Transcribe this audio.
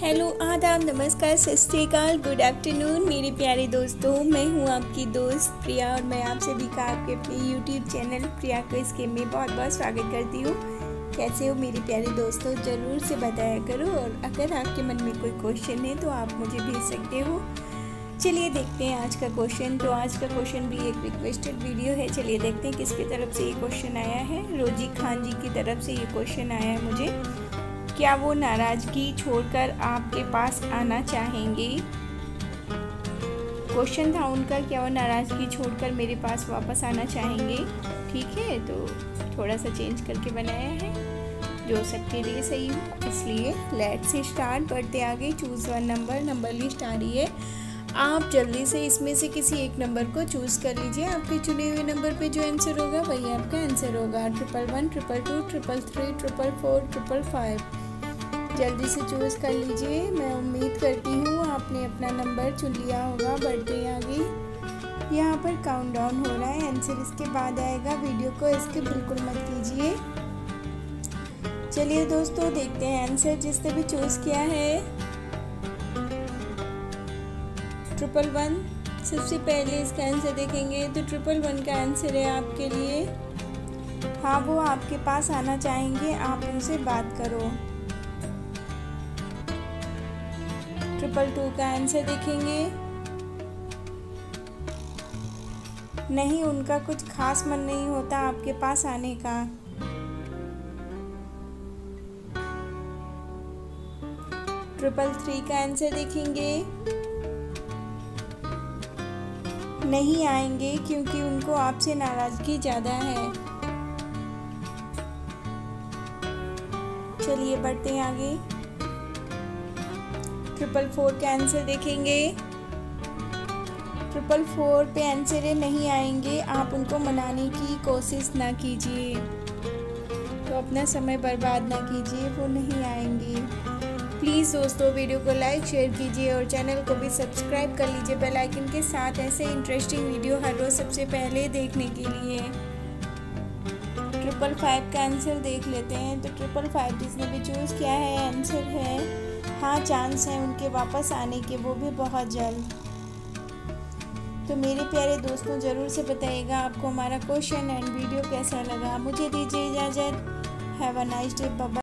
Hello, आदाब, नमस्कार, सत श्री अकाल, गुड आफ्टरनून मेरे प्यारे दोस्तों। मैं हूं आपकी दोस्त प्रिया और मैं आप सभी का आपके अपने YouTube channel Priya quiz game में बहुत बहुत स्वागत करती हूं। कैसे हो मेरे प्यारे दोस्तों, ज़रूर से बताया करो। और अगर आपके मन में कोई क्वेश्चन है तो आप मुझे भेज सकते हो। चलिए देखते हैं आज का क्वेश्चन। तो आज का क्वेश्चन भी एक रिक्वेस्टेड वीडियो है। चलिए देखते हैं किसकी तरफ से ये क्वेश्चन आया है। रोजी खान जी की तरफ से ये क्वेश्चन आया है मुझे। क्या वो नाराज़गी छोड़कर आपके पास आना चाहेंगे? क्वेश्चन था उनका, क्या वो नाराज़गी छोड़कर मेरे पास वापस आना चाहेंगे। ठीक है, तो थोड़ा सा चेंज करके बनाया है जो सबके लिए सही हो, इसलिए लेट्स स्टार्ट। बढ़ते आगे। चूज़ वन नंबर लिस्ट आ रही है। आप जल्दी से इसमें से किसी एक नंबर को चूज़ कर लीजिए। आपके चुने हुए नंबर पे जो आंसर होगा वही आपका आंसर होगा। 11 222 333 444 555। जल्दी से चूज़ कर लीजिए। मैं उम्मीद करती हूँ आपने अपना नंबर चुन लिया होगा। बढ़ते आगे। यहाँ पर काउंटडाउन हो रहा है, आंसर इसके बाद आएगा। वीडियो को इसके बिल्कुल मत कीजिए। चलिए दोस्तों देखते हैं आंसर जिसने भी चूज़ किया है। 111। सबसे पहले इसका आंसर देखेंगे तो 111 का आंसर है आपके लिए। हाँ, वो आपके पास आना चाहेंगे, आप उनसे बात करो। 222 का आंसर देखेंगे। नहीं, उनका कुछ खास मन नहीं होता आपके पास आने का। 333 का आंसर देखेंगे। नहीं आएंगे क्योंकि उनको आपसे नाराजगी ज़्यादा है। चलिए बढ़ते हैं आगे। 444 का आंसर देखेंगे। 444 पे आंसर है नहीं आएंगे, आप उनको मनाने की कोशिश ना कीजिए। तो अपना समय बर्बाद ना कीजिए, वो नहीं आएंगे। प्लीज़ दोस्तों वीडियो को लाइक शेयर कीजिए और चैनल को भी सब्सक्राइब कर लीजिए बेल आइकन के साथ, ऐसे इंटरेस्टिंग वीडियो हर रोज़ सबसे पहले देखने के लिए। 555 का आंसर देख लेते हैं। तो 555 जिसने भी चूज़ किया है आंसर है हाँ, चांस है उनके वापस आने के, वो भी बहुत जल्द। तो मेरे प्यारे दोस्तों ज़रूर से बताइएगा आपको हमारा क्वेश्चन एंड वीडियो कैसा लगा। मुझे दीजिए इजाज़त। Have a nice day. Bye.